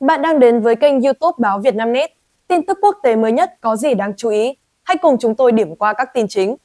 Bạn đang đến với kênh YouTube Báo Vietnamnet. Tin tức quốc tế mới nhất có gì đáng chú ý? Hãy cùng chúng tôi điểm qua các tin chính.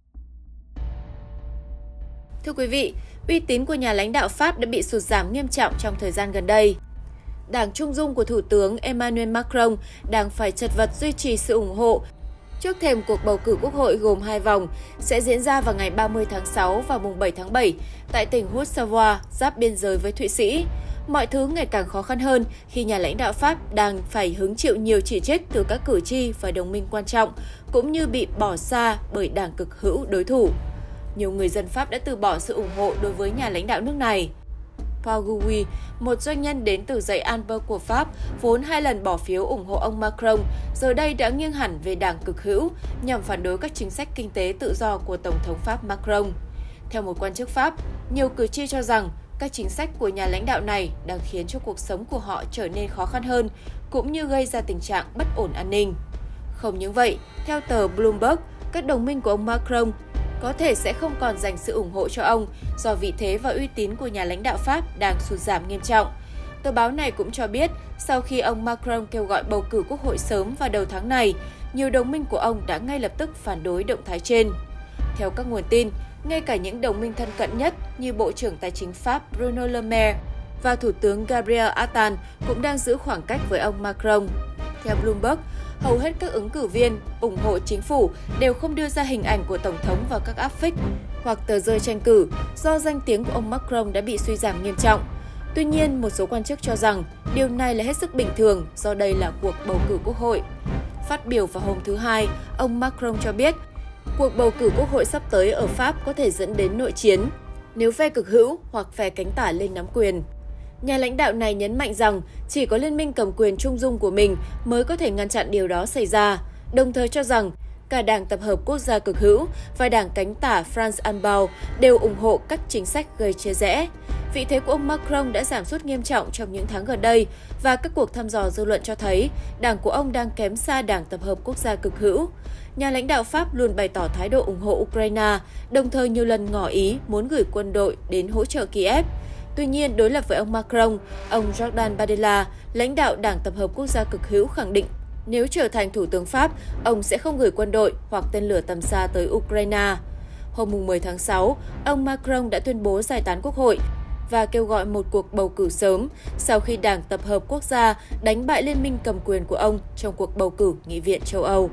Thưa quý vị, uy tín của nhà lãnh đạo Pháp đã bị sụt giảm nghiêm trọng trong thời gian gần đây. Đảng Trung dung của Thủ tướng Emmanuel Macron đang phải chật vật duy trì sự ủng hộ trước thềm cuộc bầu cử quốc hội gồm 2 vòng sẽ diễn ra vào ngày 30 tháng 6 và mùng 7 tháng 7 tại tỉnh Haute-Savoie, giáp biên giới với Thụy Sĩ. Mọi thứ ngày càng khó khăn hơn khi nhà lãnh đạo Pháp đang phải hứng chịu nhiều chỉ trích từ các cử tri và đồng minh quan trọng, cũng như bị bỏ xa bởi đảng cực hữu đối thủ. Nhiều người dân Pháp đã từ bỏ sự ủng hộ đối với nhà lãnh đạo nước này. Paul Gouy, một doanh nhân đến từ dãy Alpes của Pháp, vốn 2 lần bỏ phiếu ủng hộ ông Macron, giờ đây đã nghiêng hẳn về đảng cực hữu nhằm phản đối các chính sách kinh tế tự do của Tổng thống Pháp Macron. Theo một quan chức Pháp, nhiều cử tri cho rằng các chính sách của nhà lãnh đạo này đang khiến cho cuộc sống của họ trở nên khó khăn hơn, cũng như gây ra tình trạng bất ổn an ninh. Không những vậy, theo tờ Bloomberg, các đồng minh của ông Macron có thể sẽ không còn dành sự ủng hộ cho ông do vị thế và uy tín của nhà lãnh đạo Pháp đang sụt giảm nghiêm trọng. Tờ báo này cũng cho biết, sau khi ông Macron kêu gọi bầu cử quốc hội sớm vào đầu tháng này, nhiều đồng minh của ông đã ngay lập tức phản đối động thái trên. Theo các nguồn tin, ngay cả những đồng minh thân cận nhất như Bộ trưởng Tài chính Pháp Bruno Le Maire và Thủ tướng Gabriel Attal cũng đang giữ khoảng cách với ông Macron. Theo Bloomberg, hầu hết các ứng cử viên ủng hộ chính phủ đều không đưa ra hình ảnh của Tổng thống vào các áp phích hoặc tờ rơi tranh cử do danh tiếng của ông Macron đã bị suy giảm nghiêm trọng. Tuy nhiên, một số quan chức cho rằng điều này là hết sức bình thường do đây là cuộc bầu cử quốc hội. Phát biểu vào hôm thứ Hai, ông Macron cho biết cuộc bầu cử quốc hội sắp tới ở Pháp có thể dẫn đến nội chiến nếu phe cực hữu hoặc phe cánh tả lên nắm quyền. Nhà lãnh đạo này nhấn mạnh rằng chỉ có liên minh cầm quyền trung dung của mình mới có thể ngăn chặn điều đó xảy ra, đồng thời cho rằng cả Đảng Tập hợp Quốc gia cực hữu và Đảng cánh tả France Anbau đều ủng hộ các chính sách gây chia rẽ. Vị thế của ông Macron đã giảm sút nghiêm trọng trong những tháng gần đây và các cuộc thăm dò dư luận cho thấy đảng của ông đang kém xa Đảng Tập hợp Quốc gia cực hữu. Nhà lãnh đạo Pháp luôn bày tỏ thái độ ủng hộ Ukraine, đồng thời nhiều lần ngỏ ý muốn gửi quân đội đến hỗ trợ Kiev. Tuy nhiên, đối lập với ông Macron, ông Jordan Bardella, lãnh đạo Đảng Tập hợp Quốc gia cực hữu khẳng định nếu trở thành Thủ tướng Pháp, ông sẽ không gửi quân đội hoặc tên lửa tầm xa tới Ukraine. Hôm 10 tháng 6, ông Macron đã tuyên bố giải tán quốc hội và kêu gọi một cuộc bầu cử sớm sau khi Đảng Tập hợp Quốc gia đánh bại liên minh cầm quyền của ông trong cuộc bầu cử Nghị viện châu Âu.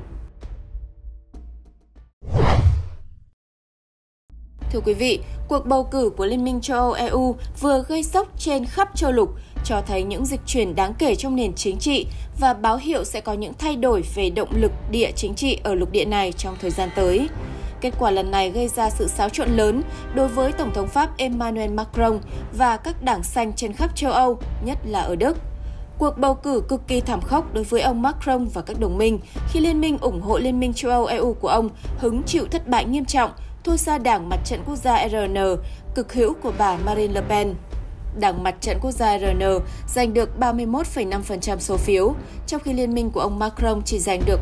Thưa quý vị, cuộc bầu cử của Liên minh châu Âu EU vừa gây sốc trên khắp châu lục, cho thấy những dịch chuyển đáng kể trong nền chính trị và báo hiệu sẽ có những thay đổi về động lực địa chính trị ở lục địa này trong thời gian tới. Kết quả lần này gây ra sự xáo trộn lớn đối với Tổng thống Pháp Emmanuel Macron và các đảng xanh trên khắp châu Âu, nhất là ở Đức. Cuộc bầu cử cực kỳ thảm khốc đối với ông Macron và các đồng minh khi liên minh ủng hộ Liên minh châu Âu EU của ông hứng chịu thất bại nghiêm trọng, thua xa Đảng Mặt trận Quốc gia RN, cực hữu của bà Marine Le Pen. Đảng Mặt trận Quốc gia RN giành được 31,5% số phiếu, trong khi liên minh của ông Macron chỉ giành được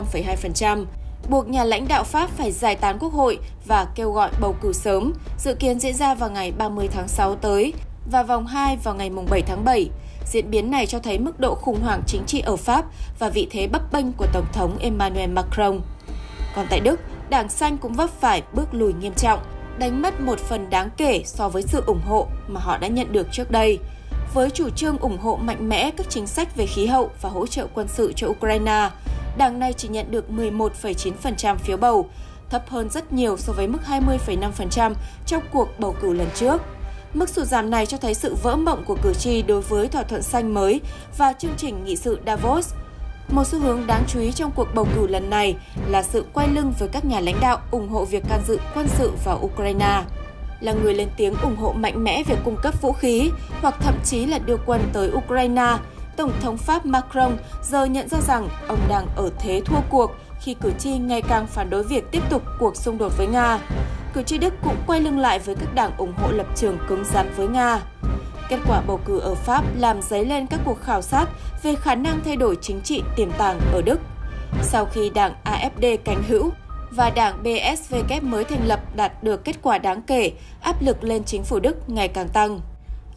15,2%, buộc nhà lãnh đạo Pháp phải giải tán quốc hội và kêu gọi bầu cử sớm, dự kiến diễn ra vào ngày 30 tháng 6 tới và vòng 2 vào ngày 7 tháng 7. Diễn biến này cho thấy mức độ khủng hoảng chính trị ở Pháp và vị thế bấp bênh của Tổng thống Emmanuel Macron. Còn tại Đức, Đảng Xanh cũng vấp phải bước lùi nghiêm trọng, đánh mất một phần đáng kể so với sự ủng hộ mà họ đã nhận được trước đây. Với chủ trương ủng hộ mạnh mẽ các chính sách về khí hậu và hỗ trợ quân sự cho Ukraine, đảng này chỉ nhận được 11,9% phiếu bầu, thấp hơn rất nhiều so với mức 20,5% trong cuộc bầu cử lần trước. Mức sụt giảm này cho thấy sự vỡ mộng của cử tri đối với thỏa thuận xanh mới và chương trình nghị sự Davos. Một xu hướng đáng chú ý trong cuộc bầu cử lần này là sự quay lưng với các nhà lãnh đạo ủng hộ việc can dự quân sự vào Ukraine. Là người lên tiếng ủng hộ mạnh mẽ việc cung cấp vũ khí hoặc thậm chí là đưa quân tới Ukraine, Tổng thống Pháp Macron giờ nhận ra rằng ông đang ở thế thua cuộc khi cử tri ngày càng phản đối việc tiếp tục cuộc xung đột với Nga. Cử tri Đức cũng quay lưng lại với các đảng ủng hộ lập trường cứng rắn với Nga. Kết quả bầu cử ở Pháp làm dấy lên các cuộc khảo sát về khả năng thay đổi chính trị tiềm tàng ở Đức. Sau khi đảng AfD cánh hữu và đảng BSW mới thành lập đạt được kết quả đáng kể, áp lực lên chính phủ Đức ngày càng tăng.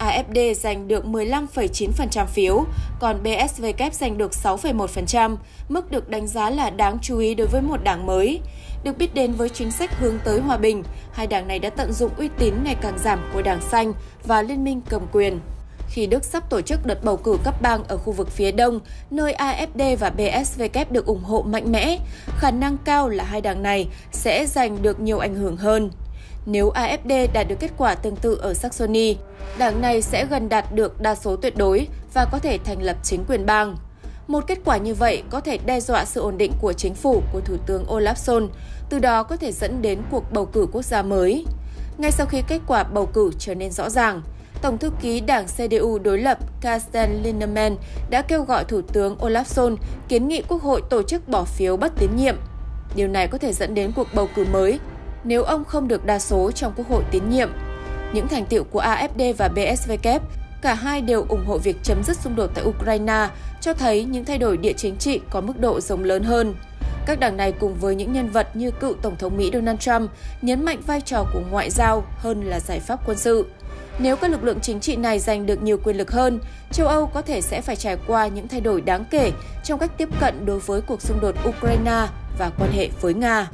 AfD giành được 15,9% phiếu, còn BSW giành được 6,1%, mức được đánh giá là đáng chú ý đối với một đảng mới. Được biết đến với chính sách hướng tới hòa bình, hai đảng này đã tận dụng uy tín ngày càng giảm của Đảng Xanh và Liên minh cầm quyền. Khi Đức sắp tổ chức đợt bầu cử cấp bang ở khu vực phía Đông, nơi AfD và BSW được ủng hộ mạnh mẽ, khả năng cao là hai đảng này sẽ giành được nhiều ảnh hưởng hơn. Nếu AfD đạt được kết quả tương tự ở Saxony, đảng này sẽ gần đạt được đa số tuyệt đối và có thể thành lập chính quyền bang. Một kết quả như vậy có thể đe dọa sự ổn định của chính phủ của Thủ tướng Olaf Scholz, từ đó có thể dẫn đến cuộc bầu cử quốc gia mới. Ngay sau khi kết quả bầu cử trở nên rõ ràng, Tổng thư ký đảng CDU đối lập Carsten Linnemann đã kêu gọi Thủ tướng Olaf Scholz kiến nghị Quốc hội tổ chức bỏ phiếu bất tín nhiệm. Điều này có thể dẫn đến cuộc bầu cử mới nếu ông không được đa số trong Quốc hội tín nhiệm. Những thành tựu của AfD và BSW, cả hai đều ủng hộ việc chấm dứt xung đột tại Ukraine, cho thấy những thay đổi địa chính trị có mức độ rộng lớn hơn. Các đảng này cùng với những nhân vật như cựu Tổng thống Mỹ Donald Trump nhấn mạnh vai trò của ngoại giao hơn là giải pháp quân sự. Nếu các lực lượng chính trị này giành được nhiều quyền lực hơn, châu Âu có thể sẽ phải trải qua những thay đổi đáng kể trong cách tiếp cận đối với cuộc xung đột Ukraine và quan hệ với Nga.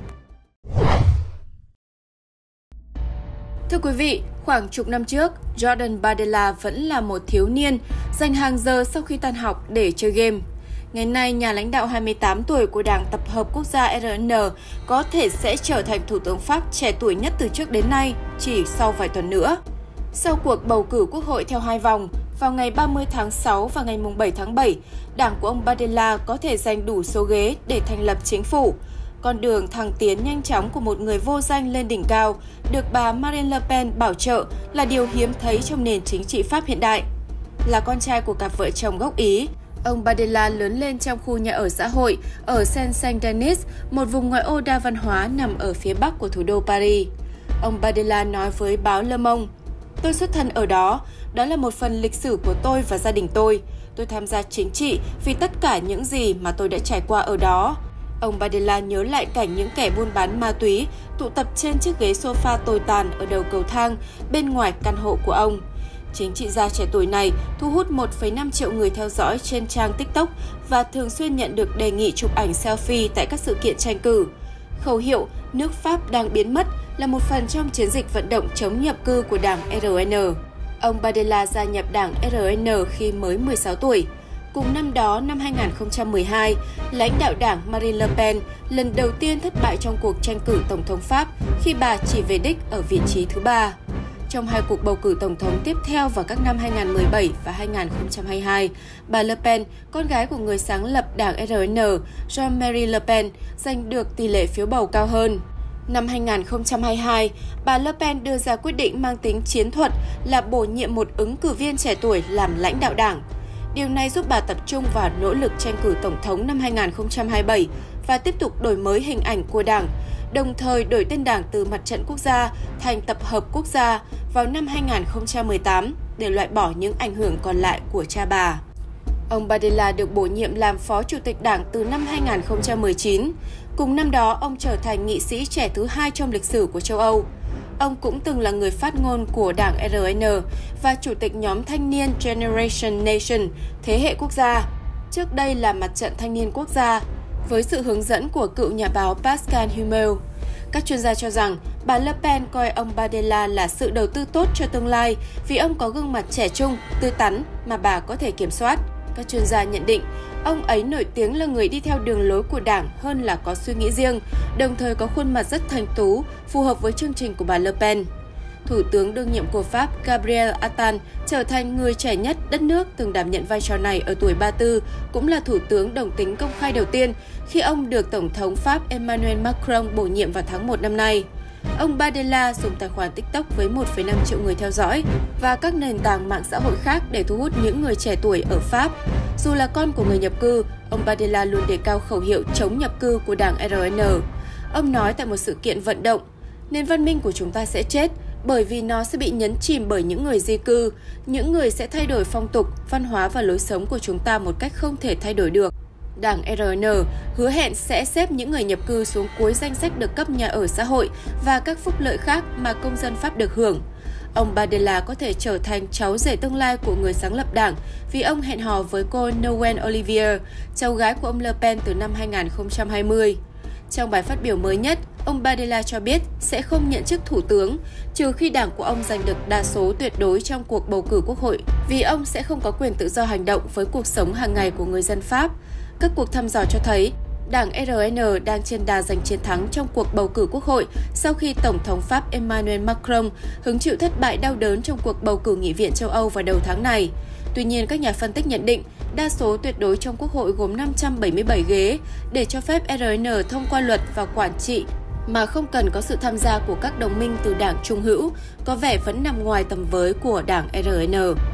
Thưa quý vị, khoảng chục năm trước, Jordan Bardella vẫn là một thiếu niên dành hàng giờ sau khi tan học để chơi game. Ngày nay, nhà lãnh đạo 28 tuổi của Đảng Tập hợp Quốc gia RN có thể sẽ trở thành Thủ tướng Pháp trẻ tuổi nhất từ trước đến nay chỉ sau vài tuần nữa. Sau cuộc bầu cử quốc hội theo hai vòng, vào ngày 30 tháng 6 và ngày 7 tháng 7, đảng của ông Bardella có thể giành đủ số ghế để thành lập chính phủ. Con đường thăng tiến nhanh chóng của một người vô danh lên đỉnh cao được bà Marine Le Pen bảo trợ là điều hiếm thấy trong nền chính trị Pháp hiện đại. Là con trai của cặp vợ chồng gốc Ý, ông Bardella lớn lên trong khu nhà ở xã hội ở Saint-Denis, một vùng ngoại ô đa văn hóa nằm ở phía bắc của thủ đô Paris. Ông Bardella nói với báo Le Monde: "Tôi xuất thân ở đó, đó là một phần lịch sử của tôi và gia đình tôi. Tôi tham gia chính trị vì tất cả những gì mà tôi đã trải qua ở đó." Ông Bardella nhớ lại cảnh những kẻ buôn bán ma túy tụ tập trên chiếc ghế sofa tồi tàn ở đầu cầu thang bên ngoài căn hộ của ông. Chính trị gia trẻ tuổi này thu hút 1,5 triệu người theo dõi trên trang TikTok và thường xuyên nhận được đề nghị chụp ảnh selfie tại các sự kiện tranh cử. Khẩu hiệu "Nước Pháp đang biến mất" là một phần trong chiến dịch vận động chống nhập cư của đảng RN. Ông Bardella gia nhập đảng RN khi mới 16 tuổi. Cùng năm đó, năm 2012, lãnh đạo đảng Marine Le Pen lần đầu tiên thất bại trong cuộc tranh cử Tổng thống Pháp khi bà chỉ về đích ở vị trí thứ 3. Trong hai cuộc bầu cử Tổng thống tiếp theo vào các năm 2017 và 2022, bà Le Pen, con gái của người sáng lập đảng RN, Jean-Marie Le Pen, giành được tỷ lệ phiếu bầu cao hơn. Năm 2022, bà Le Pen đưa ra quyết định mang tính chiến thuật là bổ nhiệm một ứng cử viên trẻ tuổi làm lãnh đạo đảng. Điều này giúp bà tập trung vào nỗ lực tranh cử Tổng thống năm 2027 và tiếp tục đổi mới hình ảnh của đảng, đồng thời đổi tên đảng từ Mặt trận Quốc gia thành Tập hợp Quốc gia vào năm 2018 để loại bỏ những ảnh hưởng còn lại của cha bà. Ông Bardella được bổ nhiệm làm Phó Chủ tịch Đảng từ năm 2019. Cùng năm đó, ông trở thành nghị sĩ trẻ thứ 2 trong lịch sử của châu Âu. Ông cũng từng là người phát ngôn của đảng RN và chủ tịch nhóm thanh niên Generation Nation, thế hệ quốc gia. Trước đây là Mặt trận Thanh niên Quốc gia, với sự hướng dẫn của cựu nhà báo Pascal Hummel. Các chuyên gia cho rằng bà Le Pen coi ông Bardella là sự đầu tư tốt cho tương lai vì ông có gương mặt trẻ trung, tươi tắn mà bà có thể kiểm soát. Các chuyên gia nhận định, ông ấy nổi tiếng là người đi theo đường lối của đảng hơn là có suy nghĩ riêng, đồng thời có khuôn mặt rất thanh tú, phù hợp với chương trình của bà Le Pen. Thủ tướng đương nhiệm của Pháp Gabriel Attal trở thành người trẻ nhất đất nước từng đảm nhận vai trò này ở tuổi 34, cũng là thủ tướng đồng tính công khai đầu tiên khi ông được Tổng thống Pháp Emmanuel Macron bổ nhiệm vào tháng 1 năm nay. Ông Bardella dùng tài khoản TikTok với 1,5 triệu người theo dõi và các nền tảng mạng xã hội khác để thu hút những người trẻ tuổi ở Pháp. Dù là con của người nhập cư, ông Bardella luôn đề cao khẩu hiệu chống nhập cư của đảng RN. Ông nói tại một sự kiện vận động, nền văn minh của chúng ta sẽ chết bởi vì nó sẽ bị nhấn chìm bởi những người di cư, những người sẽ thay đổi phong tục, văn hóa và lối sống của chúng ta một cách không thể thay đổi được. Đảng RN hứa hẹn sẽ xếp những người nhập cư xuống cuối danh sách được cấp nhà ở xã hội và các phúc lợi khác mà công dân Pháp được hưởng. ông Bardella có thể trở thành cháu rể tương lai của người sáng lập đảng vì ông hẹn hò với cô Noëlle Olivier, cháu gái của ông Le Pen từ năm 2020. Trong bài phát biểu mới nhất, ông Bardella cho biết sẽ không nhận chức thủ tướng, trừ khi đảng của ông giành được đa số tuyệt đối trong cuộc bầu cử quốc hội, vì ông sẽ không có quyền tự do hành động với cuộc sống hàng ngày của người dân Pháp. Các cuộc thăm dò cho thấy, đảng RN đang trên đà giành chiến thắng trong cuộc bầu cử quốc hội sau khi Tổng thống Pháp Emmanuel Macron hứng chịu thất bại đau đớn trong cuộc bầu cử Nghị viện châu Âu vào đầu tháng này. Tuy nhiên, các nhà phân tích nhận định đa số tuyệt đối trong Quốc hội gồm 577 ghế để cho phép RN thông qua luật và quản trị mà không cần có sự tham gia của các đồng minh từ đảng trung hữu, có vẻ vẫn nằm ngoài tầm với của đảng RN.